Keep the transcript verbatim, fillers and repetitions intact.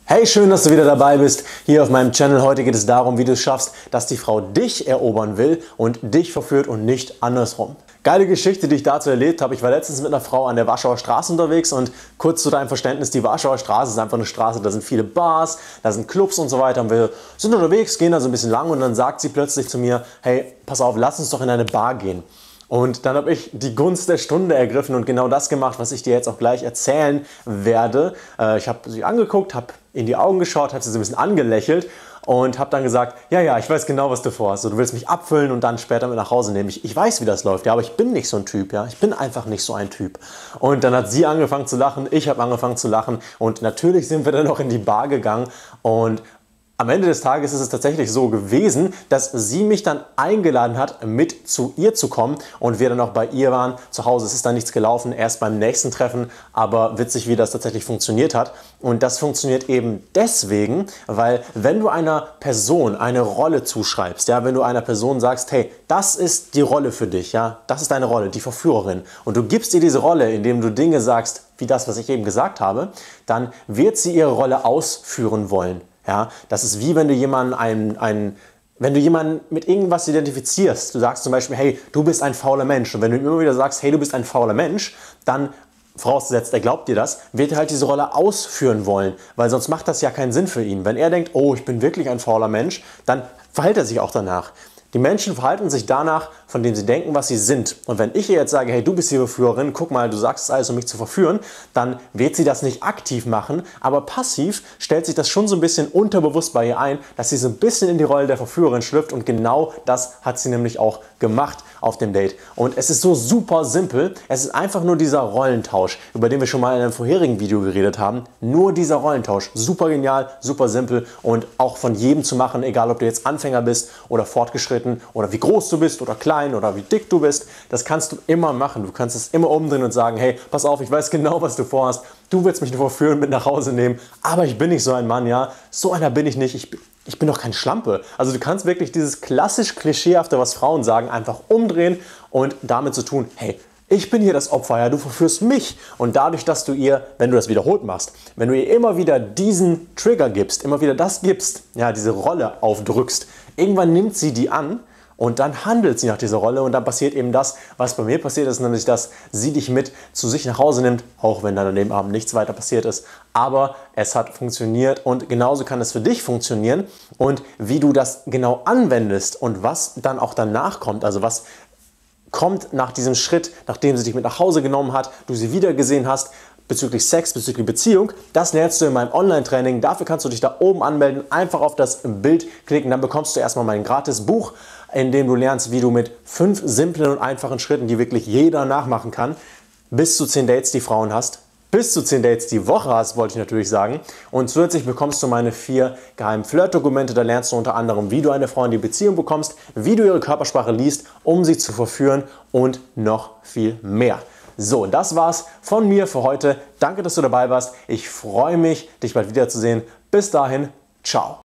Hey, schön, dass du wieder dabei bist hier auf meinem Channel. Heute geht es darum, wie du es schaffst, dass die Frau dich erobern will und dich verführt und nicht andersrum. Geile Geschichte, die ich dazu erlebt habe. Ich war letztens mit einer Frau an der Warschauer Straße unterwegs und kurz zu deinem Verständnis, die Warschauer Straße ist einfach eine Straße, da sind viele Bars, da sind Clubs und so weiter und wir sind unterwegs, gehen da so ein bisschen lang und dann sagt sie plötzlich zu mir, hey, pass auf, lass uns doch in eine Bar gehen. Und dann habe ich die Gunst der Stunde ergriffen und genau das gemacht, was ich dir jetzt auch gleich erzählen werde. Ich habe sie angeguckt, habe in die Augen geschaut, habe sie so ein bisschen angelächelt und habe dann gesagt, ja, ja, ich weiß genau, was du vorhast. Du willst mich abfüllen und dann später mit nach Hause nehmen. Ich, ich weiß, wie das läuft, ja, aber ich bin nicht so ein Typ. Ja? Ich bin einfach nicht so ein Typ. Und dann hat sie angefangen zu lachen, ich habe angefangen zu lachen und natürlich sind wir dann noch in die Bar gegangen und am Ende des Tages ist es tatsächlich so gewesen, dass sie mich dann eingeladen hat, mit zu ihr zu kommen und wir dann auch bei ihr waren. Zu Hause es ist dann nichts gelaufen, erst beim nächsten Treffen, aber witzig, wie das tatsächlich funktioniert hat. Und das funktioniert eben deswegen, weil wenn du einer Person eine Rolle zuschreibst, ja, wenn du einer Person sagst, hey, das ist die Rolle für dich, ja, das ist deine Rolle, die Verführerin, und du gibst ihr diese Rolle, indem du Dinge sagst, wie das, was ich eben gesagt habe, dann wird sie ihre Rolle ausführen wollen. Ja, das ist wie wenn du jemanden, einen, einen, wenn du jemanden mit irgendwas identifizierst. Du sagst zum Beispiel, hey, du bist ein fauler Mensch. Und wenn du immer wieder sagst, hey, du bist ein fauler Mensch, dann, vorausgesetzt, er glaubt dir das, wird er halt diese Rolle ausführen wollen. Weil sonst macht das ja keinen Sinn für ihn. Wenn er denkt, oh, ich bin wirklich ein fauler Mensch, dann verhält er sich auch danach. Die Menschen verhalten sich danach, von dem sie denken, was sie sind. Und wenn ich ihr jetzt sage, hey, du bist die Verführerin, guck mal, du sagst es alles, um mich zu verführen, dann wird sie das nicht aktiv machen, aber passiv stellt sich das schon so ein bisschen unterbewusst bei ihr ein, dass sie so ein bisschen in die Rolle der Verführerin schlüpft und genau das hat sie nämlich auch gemacht auf dem Date. Und es ist so super simpel, es ist einfach nur dieser Rollentausch, über den wir schon mal in einem vorherigen Video geredet haben. Nur dieser Rollentausch, super genial, super simpel und auch von jedem zu machen, egal ob du jetzt Anfänger bist oder fortgeschritten oder wie groß du bist oder klein oder wie dick du bist, das kannst du immer machen. Du kannst es immer umdrehen und sagen, hey, pass auf, ich weiß genau, was du vorhast. Du willst mich nur verführen, mit nach Hause nehmen, aber ich bin nicht so ein Mann, ja. So einer bin ich nicht. Ich, ich bin doch kein Schlampe. Also du kannst wirklich dieses klassisch Klischeehafte, was Frauen sagen, einfach umdrehen und damit zu tun, hey, ich bin hier das Opfer, ja, du verführst mich. Und dadurch, dass du ihr, wenn du das wiederholt machst, wenn du ihr immer wieder diesen Trigger gibst, immer wieder das gibst, ja, diese Rolle aufdrückst, irgendwann nimmt sie die an und dann handelt sie nach dieser Rolle und dann passiert eben das, was bei mir passiert ist, nämlich dass sie dich mit zu sich nach Hause nimmt, auch wenn dann an dem Abend nichts weiter passiert ist. Aber es hat funktioniert und genauso kann es für dich funktionieren. Und wie du das genau anwendest und was dann auch danach kommt, also was kommt nach diesem Schritt, nachdem sie dich mit nach Hause genommen hat, du sie wieder gesehen hast, bezüglich Sex, bezüglich Beziehung, das lernst du in meinem Online-Training. Dafür kannst du dich da oben anmelden, einfach auf das Bild klicken, dann bekommst du erstmal mein gratis Buch, in dem du lernst, wie du mit fünf simplen und einfachen Schritten, die wirklich jeder nachmachen kann, bis zu zehn Dates die Frauen hast, bis zu zehn Dates die Woche hast, wollte ich natürlich sagen. Und zusätzlich bekommst du meine vier geheimen Flirt-Dokumente. Da lernst du unter anderem, wie du eine Frau in die Beziehung bekommst, wie du ihre Körpersprache liest, um sie zu verführen und noch viel mehr. So, das war's von mir für heute. Danke, dass du dabei warst. Ich freue mich, dich bald wiederzusehen. Bis dahin, ciao.